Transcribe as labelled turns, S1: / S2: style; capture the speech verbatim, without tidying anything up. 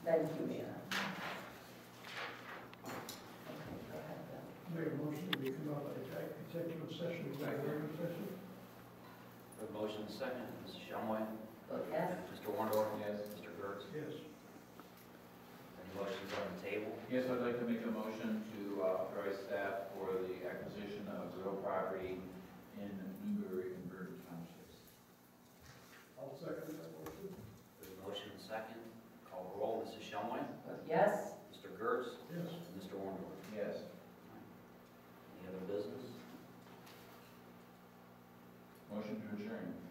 S1: Thank you, Anna. Okay, go ahead, Bill.
S2: Make a motion that we come out of executive session, executive session.
S3: A motion second, Missus Shumway.
S1: Vote yes.
S3: Mister Wondorf. Yes. Mister Gertz.
S2: Yes.
S3: Any motions on the table?
S4: Yes, I'd like to make a motion to uh, authorize staff for the acquisition of real property in Newbury and Vernon Townships.
S2: I'll second that motion.
S3: There's a motion second. Call the roll. Missus Shumway.
S1: Vote yes.
S3: Mister Gertz.
S2: Yes.
S3: Mister Wondorf.
S4: Yes.
S3: Any other business?
S4: Motion to adjourn.